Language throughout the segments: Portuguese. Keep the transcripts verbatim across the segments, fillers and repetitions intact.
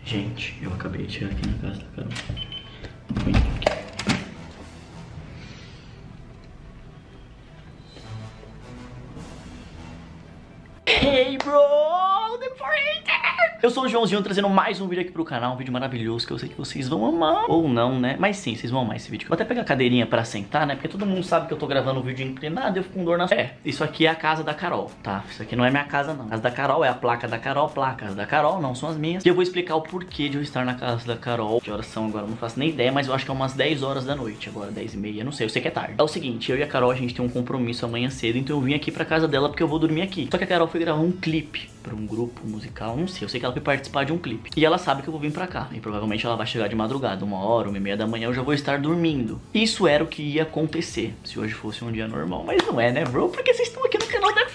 Gente, eu acabei de chegar aqui na casa da Carol. Vou entrar aqui. Hey, bro! The Predator! Eu sou o Joãozinho, trazendo mais um vídeo aqui pro canal. Um vídeo maravilhoso que eu sei que vocês vão amar. Ou não, né? Mas sim, vocês vão amar esse vídeo. Vou até pegar a cadeirinha pra sentar, né? Porque todo mundo sabe que eu tô gravando o vídeo inclinado e eu fico com dor na... É, isso aqui é a casa da Carol, tá? Isso aqui não é minha casa, não. A casa da Carol é a placa da Carol. Placas da Carol não são as minhas. E eu vou explicar o porquê de eu estar na casa da Carol. Que horas são agora? Eu não faço nem ideia, mas eu acho que é umas dez horas da noite. Agora, dez e meia, não sei. Eu sei que é tarde. É o seguinte, eu e a Carol, a gente tem um compromisso amanhã cedo. Então eu vim aqui pra casa dela porque eu vou dormir aqui. Só que a Carol foi gravar um clipe pra um grupo musical, não sei, eu sei que ela foi participar de um clipe. E ela sabe que eu vou vir pra cá. E provavelmente ela vai chegar de madrugada, uma hora, uma e meia da manhã, eu já vou estar dormindo. Isso era o que ia acontecer se hoje fosse um dia normal. Mas não é, né, bro? Porque vocês estão aqui no canal da...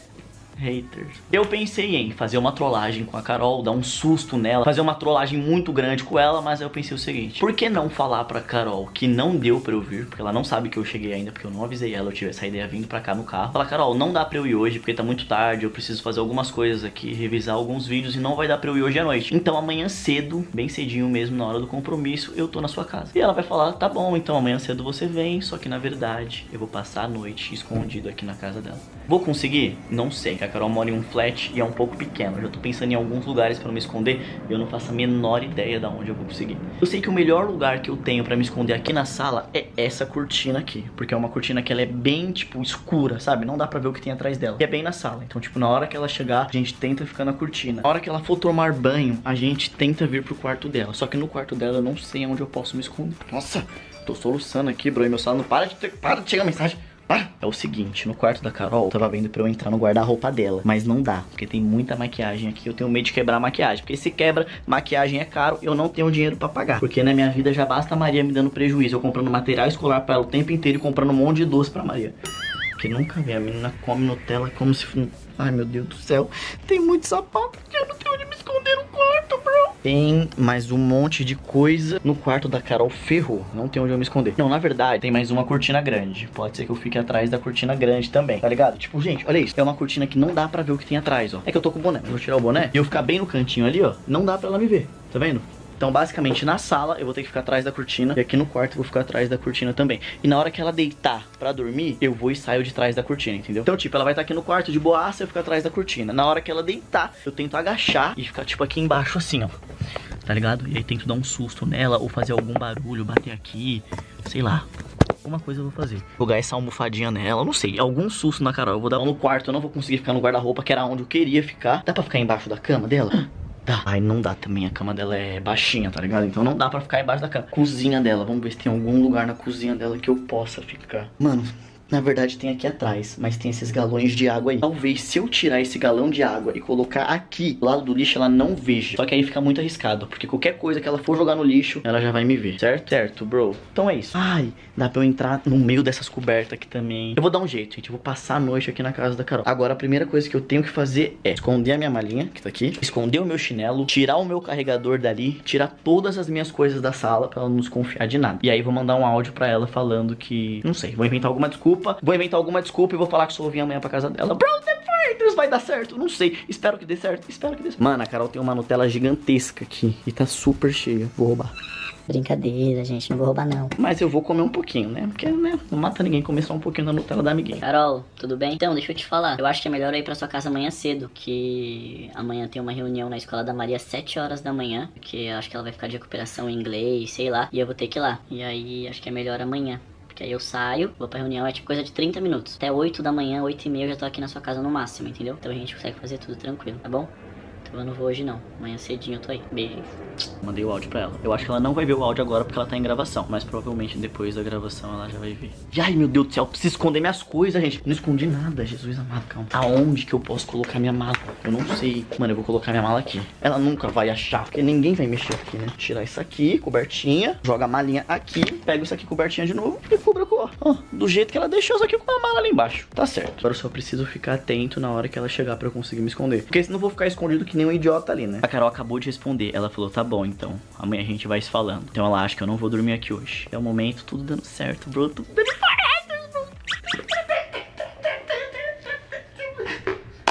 Haters. Eu pensei em fazer uma trollagem com a Carol, dar um susto nela, fazer uma trollagem muito grande com ela, mas eu pensei o seguinte: por que não falar pra Carol que não deu pra eu vir, porque ela não sabe que eu cheguei ainda, porque eu não avisei ela, eu tive essa ideia vindo pra cá no carro. Falar, Carol, não dá pra eu ir hoje, porque tá muito tarde, eu preciso fazer algumas coisas aqui, revisar alguns vídeos e não vai dar pra eu ir hoje à noite. Então amanhã cedo, bem cedinho mesmo, na hora do compromisso, eu tô na sua casa. E ela vai falar, tá bom, então amanhã cedo você vem, só que na verdade eu vou passar a noite escondido aqui na casa dela. Vou conseguir? Não sei. A Carol mora em um flat e é um pouco pequeno. Eu já tô pensando em alguns lugares pra me esconder e eu não faço a menor ideia de onde eu vou conseguir. Eu sei que o melhor lugar que eu tenho pra me esconder aqui na sala é essa cortina aqui, porque é uma cortina que ela é bem, tipo, escura, sabe? Não dá pra ver o que tem atrás dela. E é bem na sala. Então, tipo, na hora que ela chegar, a gente tenta ficar na cortina. Na hora que ela for tomar banho, a gente tenta vir pro quarto dela. Só que no quarto dela eu não sei onde eu posso me esconder. Nossa, tô soluçando aqui, bro. E meu celular não para de, ter... para de chegar mensagem. Ah, é o seguinte, no quarto da Carol, eu tava vendo pra eu entrar no guarda-roupa dela, mas não dá, porque tem muita maquiagem aqui, eu tenho medo de quebrar a maquiagem, porque se quebra, maquiagem é caro e eu não tenho dinheiro pra pagar, porque na minha vida já basta a Maria me dando prejuízo, eu comprando material escolar pra ela o tempo inteiro e comprando um monte de doce pra Maria. Porque nunca vi, a menina come Nutella como se... Ai, meu Deus do céu, tem muito sapato que eu não tenho onde me esconder no quarto, bro. Tem mais um monte de coisa no quarto da Carol, ferrou, não tem onde eu me esconder. Não, na verdade, tem mais uma cortina grande. Pode ser que eu fique atrás da cortina grande também, tá ligado? Tipo, gente, olha isso, é uma cortina que não dá pra ver o que tem atrás, ó. É que eu tô com o boné, eu vou tirar o boné e eu ficar bem no cantinho ali, ó. Não dá pra ela me ver, tá vendo? Então, basicamente, na sala eu vou ter que ficar atrás da cortina. E aqui no quarto eu vou ficar atrás da cortina também. E na hora que ela deitar pra dormir, eu vou e saio de trás da cortina, entendeu? Então, tipo, ela vai estar aqui no quarto de boaça, eu fico atrás da cortina. Na hora que ela deitar, eu tento agachar e ficar, tipo, aqui embaixo assim, ó. Tá ligado? E aí tento dar um susto nela ou fazer algum barulho, bater aqui, sei lá. Alguma coisa eu vou fazer. Jogar essa almofadinha nela, não sei. Algum susto na Carol. Eu vou dar no quarto, eu não vou conseguir ficar no guarda-roupa, que era onde eu queria ficar. Dá pra ficar embaixo da cama dela? Dá. Ai, não dá também, a cama dela é baixinha, tá ligado? Então não dá pra ficar embaixo da cama. Cozinha dela, vamos ver se tem algum lugar na cozinha dela que eu possa ficar. Mano, na verdade tem aqui atrás, mas tem esses galões de água aí. Talvez se eu tirar esse galão de água e colocar aqui, do lado do lixo, ela não veja. Só que aí fica muito arriscado, porque qualquer coisa que ela for jogar no lixo, ela já vai me ver, certo? Certo, bro. Então é isso. Ai, dá pra eu entrar no meio dessas cobertas aqui também. Eu vou dar um jeito, gente. Eu vou passar a noite aqui na casa da Carol. Agora a primeira coisa que eu tenho que fazer é esconder a minha malinha, que tá aqui, esconder o meu chinelo, tirar o meu carregador dali, tirar todas as minhas coisas da sala pra ela não desconfiar de nada. E aí vou mandar um áudio pra ela falando que... não sei, vou inventar alguma desculpa. Vou inventar alguma desculpa e vou falar que só vou vir amanhã pra casa dela. Bro, The Fighters vai dar certo. Não sei. Espero que dê certo. Espero que dê certo. Mano, a Carol tem uma Nutella gigantesca aqui. E tá super cheia. Vou roubar. Brincadeira, gente. Não vou roubar, não. Mas eu vou comer um pouquinho, né? Porque, né? Não mata ninguém comer só um pouquinho da Nutella da amiguinha. Carol, tudo bem? Então, deixa eu te falar. Eu acho que é melhor eu ir pra sua casa amanhã cedo. Que amanhã tem uma reunião na escola da Maria às sete horas da manhã. Que eu acho que ela vai ficar de recuperação em inglês, sei lá. E eu vou ter que ir lá. E aí, acho que é melhor amanhã. Porque aí eu saio, vou pra reunião, é tipo coisa de trinta minutos. Até oito da manhã, oito e meia eu já tô aqui na sua casa no máximo, entendeu? Então a gente consegue fazer tudo tranquilo, tá bom? Então eu não vou hoje não. Amanhã cedinho eu tô aí. Beijo. Mandei o áudio pra ela. Eu acho que ela não vai ver o áudio agora porque ela tá em gravação. Mas provavelmente depois da gravação ela já vai ver. E ai, meu Deus do céu, eu preciso esconder minhas coisas, gente. Não escondi nada, Jesus amado, calma. Aonde que eu posso colocar minha mala? Eu não sei. Mano, eu vou colocar minha mala aqui. Ela nunca vai achar, porque ninguém vai mexer aqui, né? Tirar isso aqui, cobertinha. Joga a malinha aqui. Pego isso aqui, cobertinha de novo. E cubra com, ó, do jeito que ela deixou, só que com a mala ali embaixo. Tá certo. Agora eu só preciso ficar atento na hora que ela chegar pra eu conseguir me esconder. Porque senão eu vou ficar escondido que nem um idiota ali, né? A Carol acabou de responder. Ela falou, tá bom, então. Amanhã a gente vai se falando. Então ela acha que eu não vou dormir aqui hoje. É o momento, tudo dando certo, bro. Tudo dando certo, bro.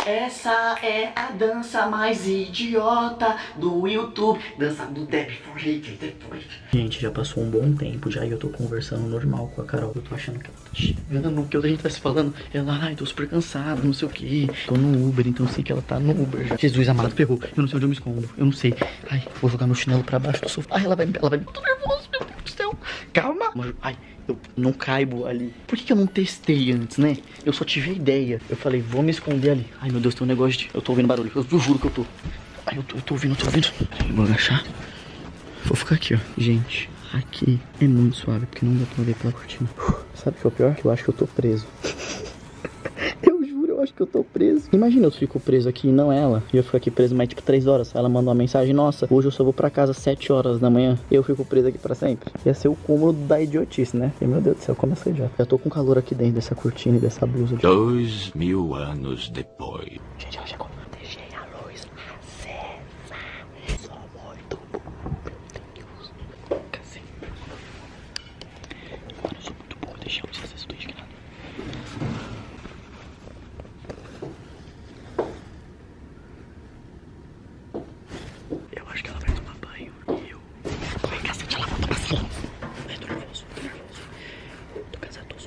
Essa é a dança mais idiota do YouTube. Dança do Debbie for Hate depois. Gente, já passou um bom tempo já e eu tô conversando normal com a Carol. Eu tô achando que ela tá chegando, que a gente tá se falando. Ela, ai, tô super cansada, não sei o que. Tô no Uber, então eu sei que ela tá no Uber já. Jesus amado, ferrou. Eu não sei onde eu me escondo. Eu não sei. Ai, vou jogar meu chinelo pra baixo do sofá. Ai, ela vai, ela vai. Tô nervoso, meu Deus do céu. Calma. Ai, eu não caibo ali. Por que que eu não testei antes, né? Eu só tive a ideia. Eu falei, vou me esconder ali. Ai, meu Deus, tem um negócio de... Eu tô ouvindo barulho. Eu, eu juro que eu tô. Ai, eu tô, eu tô ouvindo, eu tô ouvindo. Eu vou agachar. Vou ficar aqui, ó. Gente, aqui é muito suave, porque não dá pra ver pela cortina. Sabe o que é o pior? Eu acho que eu tô preso. Eu juro, eu acho que eu tô preso. Imagina eu fico preso aqui e não ela. E eu fico aqui preso mais tipo três horas. Ela manda uma mensagem, nossa, hoje eu só vou pra casa às sete horas da manhã. Eu fico preso aqui pra sempre. Ia ser o cúmulo da idiotice, né? E meu Deus do céu, como eu sou idiota. Já tô com calor aqui dentro dessa cortina e dessa blusa. De... Dois mil anos depois. Gente, ela chegou. Deixei a luz acesa. Sou muito bom, meu Deus. Cacete. Mano, eu sou muito bom. Eu deixei a luz acesa, tô indignado. Eu acho que ela vai tomar banho e eu... Ai, cacete, ela vai tomar sim. Ai, tô nervoso, tô nervoso. Tô cansatoso.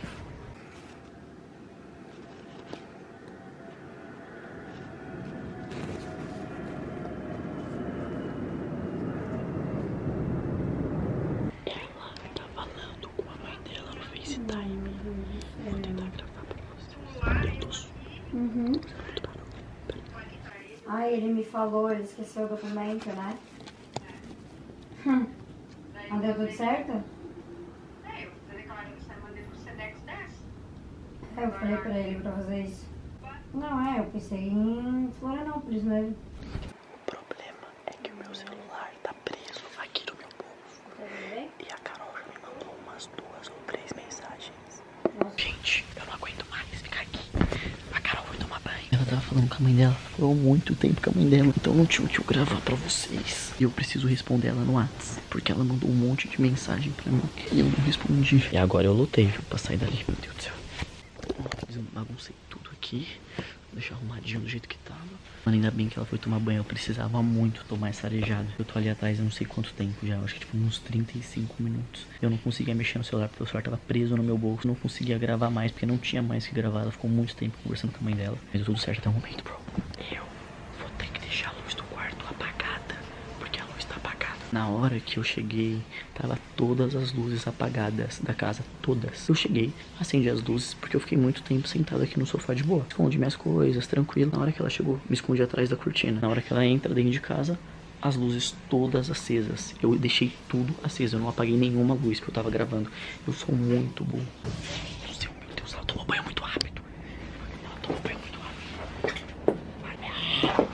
Ela tá falando com a mãe dela no FaceTime. Vou tentar gravar pra vocês. Eu tô sujo. Uhum. Tô fazendo muito barulho. Ah, ele me falou, ele esqueceu o documento, né? Hum. Mas deu tudo certo? É, eu falei que ela mandei pro Sedex dez. É, eu falei pra ele pra fazer isso. Não, é, eu pensei em Florianópolis mesmo. O problema é que o meu celular tá preso aqui no meu bolso. E a Carol já me mandou umas duas ou três mensagens. Nossa. Gente, eu não aguento mais ficar aqui. A Carol foi tomar banho. Ela tava falando com a mãe dela. Falou muito tempo com a mãe dela. Então não tinha o que eu gravar pra vocês. E eu preciso responder ela no WhatsApp. Porque ela mandou um monte de mensagem pra mim. E eu não respondi. E agora eu lutei, viu, pra sair dali. Meu Deus do céu. Eu baguncei tudo aqui. Vou deixar arrumadinho do jeito que tava. Mano, ainda bem que ela foi tomar banho. Eu precisava muito tomar essa arejada. Eu tô ali atrás há não sei quanto tempo já. Eu acho que tipo uns trinta e cinco minutos. Eu não conseguia mexer no celular porque o celular tava preso no meu bolso. Eu não conseguia gravar mais porque não tinha mais que gravar. Ela ficou muito tempo conversando com a mãe dela. Mas deu tudo certo até o momento, bro. Eu vou ter que deixar a luz do quarto apagada. Porque a luz tá apagada. Na hora que eu cheguei, tava todas as luzes apagadas da casa. Todas. Eu cheguei, acendi as luzes porque eu fiquei muito tempo sentado aqui no sofá de boa. Escondi minhas coisas, tranquilo. Na hora que ela chegou, me escondi atrás da cortina. Na hora que ela entra dentro de casa, as luzes todas acesas. Eu deixei tudo aceso. Eu não apaguei nenhuma luz que eu tava gravando. Eu sou muito burro. Meu Deus, meu Deus, ela tomou banho muito rápido. Ela tomou banho muito rápido. Ai, minha...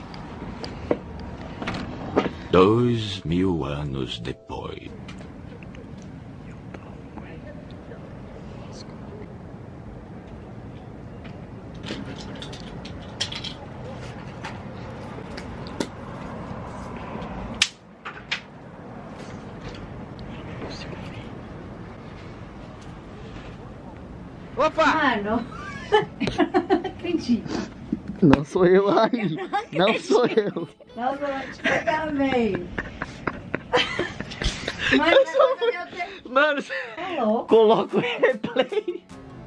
Dois mil anos depois. Opa! Mano, não acredito. Não sou eu, Ali. Não, não sou eu. Não, eu te pegar meio. Mas eu sou muito... ter... Mano, Tá louco? coloca o replay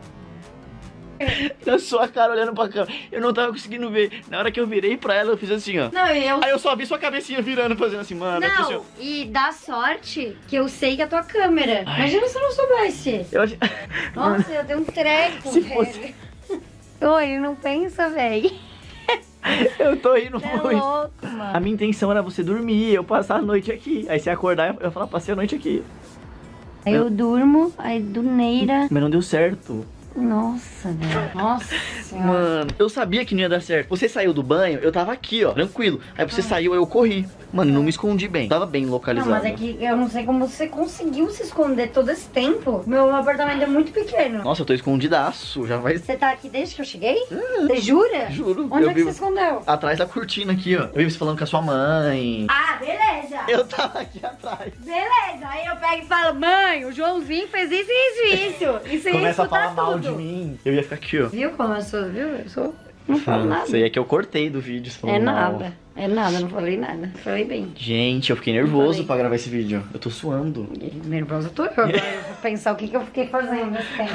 na sua cara olhando pra câmera. Eu não tava conseguindo ver. Na hora que eu virei pra ela, eu fiz assim, ó. Não, eu... Aí eu só vi sua cabecinha virando, fazendo assim, mano. Não, assim, e dá sorte que eu sei que é a tua câmera. Ai. Imagina se eu não soubesse. eu achei... Nossa, eu tenho um treco, Se velho. fosse- Oi, não pensa, velho. Eu tô rindo Você é muito. louco, A mano. minha intenção era você dormir, eu passar a noite aqui. Aí você acordar, eu ia falar, passei a noite aqui. Aí eu durmo, aí do Neira... Mas não deu certo. Nossa, velho. Nossa senhora. Mano, eu sabia que não ia dar certo. Você saiu do banho, eu tava aqui, ó, tranquilo. Aí você saiu, eu corri. Mano, não me escondi bem. Tava bem Não, localizado. mas é que eu não sei como você conseguiu se esconder todo esse tempo. Meu apartamento é muito pequeno. Nossa, eu tô escondidaço. Já vai... Você tá aqui desde que eu cheguei? Você jura? Juro. Onde eu é que vi... você escondeu? Atrás da cortina aqui, ó. Eu vi você falando com a sua mãe. Ah, beleza. Eu tava aqui atrás. Beleza. Aí eu pego e falo, mãe, o Joãozinho fez isso, isso, isso. E você ia Começa a escutar falar mal tudo. de mim. Eu ia ficar aqui, ó. Viu como eu sou, viu? Eu sou... Não falo nada. Isso aí é que eu cortei do vídeo. Você falou É mal. nada. É nada, não falei nada. Falei bem. Gente, eu fiquei nervoso falei. pra gravar esse vídeo. Eu tô suando. Nervosa tô eu. Agora eu vou pensar o que, que eu fiquei fazendo nesse tempo.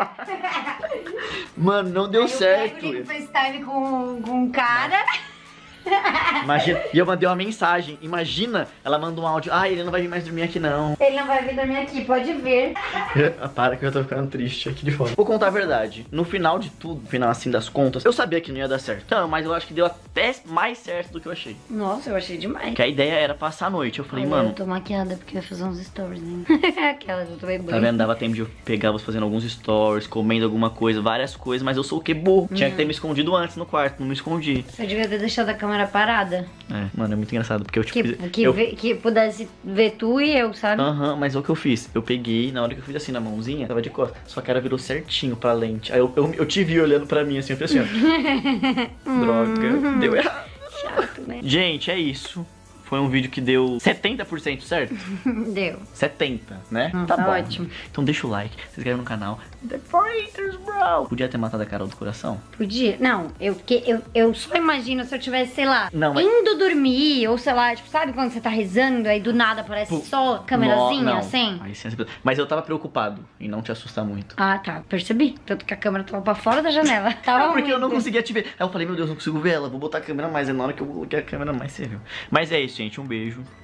Mano, não deu Aí certo. Eu pego e FaceTime com, com um cara. Imagina, e eu mandei uma mensagem. Imagina, ela manda um áudio. Ah, ele não vai vir mais dormir aqui não. Ele não vai vir dormir aqui, pode vir. Para que eu tô ficando triste aqui de fora. Vou contar a verdade. No final de tudo, no final assim das contas, eu sabia que não ia dar certo. Então, mas eu acho que deu até mais certo do que eu achei. Nossa, eu achei demais. Que a ideia era passar a noite. Eu falei, Olha, mano. eu tô maquiada porque eu ia fazer uns stories ainda. Aquelas, eu tomei banho. Tá vendo? Dava tempo de eu pegar você fazendo alguns stories, comendo alguma coisa, várias coisas, mas eu sou o que burro. Tinha que ter me escondido antes no quarto, não me escondi. Você devia ter deixado a câmera parada. É, mano, é muito engraçado, porque eu tipo. Que, fiz- que, eu... ve- que pudesse ver tu e eu, sabe? Aham, mas é o que eu fiz. Eu peguei, na hora que eu fiz assim na mãozinha, tava de costas. Sua cara virou certinho pra lente. Aí eu, eu, eu te vi olhando pra mim assim, eu falei assim, ó. Droga, deu errado. Chato, né? Gente, é isso. Foi um vídeo que deu setenta por cento, certo? Deu. setenta, né? Hum, tá tá bom. ótimo. Então deixa o like, se inscreve no canal. The Freakers, bro. Podia ter matado a Carol do coração? Podia? Não, eu, que, eu, eu só imagino se eu tivesse, sei lá, Não, mas- indo dormir, ou sei lá, tipo, sabe quando você tá rezando, aí do nada aparece Pô, só a câmerazinha, No- não. assim? Aí, sim, mas eu tava preocupado em não te assustar muito. Ah, tá, percebi. Tanto que a câmera tava pra fora da janela. Tava Ah, porque eu não muito. conseguia te ver. Aí eu falei, meu Deus, não consigo ver ela. Vou botar a câmera mais. É na hora que eu coloquei a câmera mais, você viu. Mas é isso, gente. Um beijo.